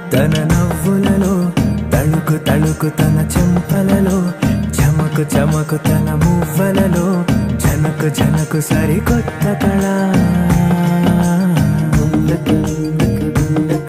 తన నవ్వులలో తళుకు తళుకు తన చెంపలలో చమకు చమకు తన మువ్వలలో జనకు జనకు సరికొత్త కళ.